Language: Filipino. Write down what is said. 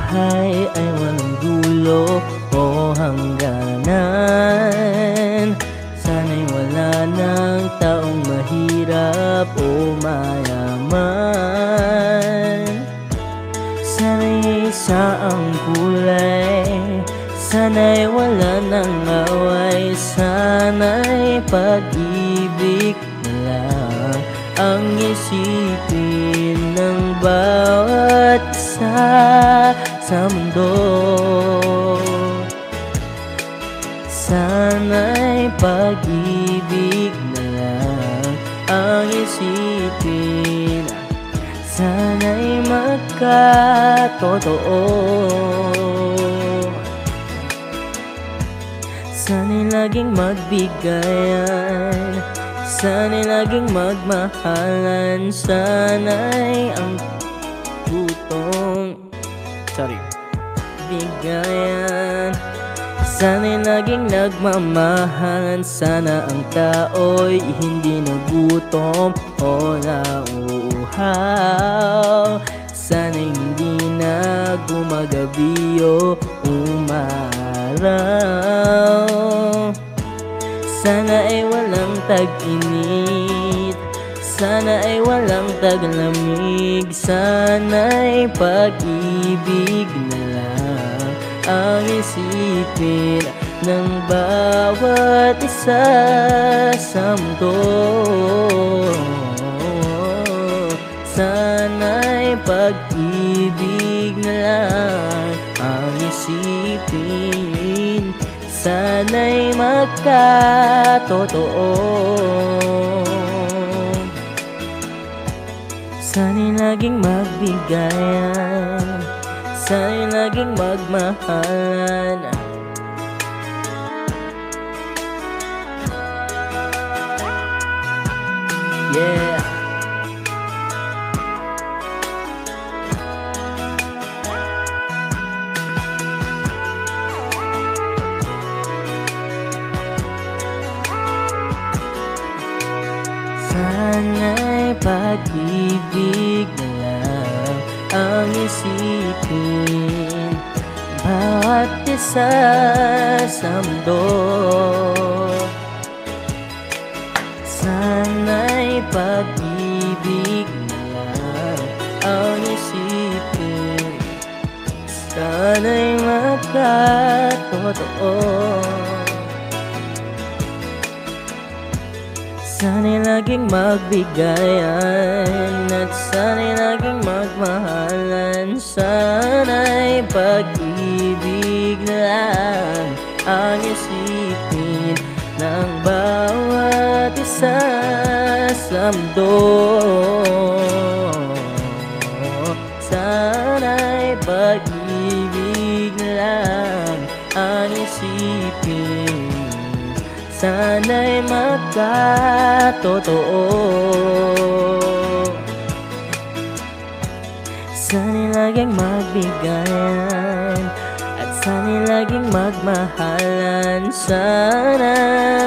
buhay ay walang dulo o hangganan. Sana'y wala ng taong mahirap o mayaman. Sana'y isa ang kulay, sana'y wala ng away, sana'y pag-ibig na lang ang isipin ng bawat isa sa mundo. Sana'y pag-ibig na lang ang isipin, sana'y magkatotoo. Sana'y laging magbigayan, sana'y laging magmahalan, sana'y ang putong bigayan. Sana'y laging nagmamahalan, sana ang tao'y hindi nagutom o nauuhaw. Sana'y hindi na gumagabi o umaraw. Sana ay walang tag-init, sana ay walang taglamig, sana'y pag-ibig na lang ang isipin ng bawat isa sa mundo. Sana'y pag-ibig na lang ang isipin, sana'y magkatotoo. Sana'y laging magbigayan, sana'y laging magmahalan. Yeah. Sana'y pag-ibig na lang ang isipin, bawat isa sa mundo. Sana'y pag-ibig na lang ang isipin, sana'y magkatotoo. Sana'y laging magbigayan at sana'y laging magmahalan, sana'y pag-ibig na lang ang isipin ng bawat isa sa mundo. Sana'y pag-ibig na lang ang isipin, sana'y magkatotoo. Sana'y laging magbigayan at sana'y laging magmahalan, sana'y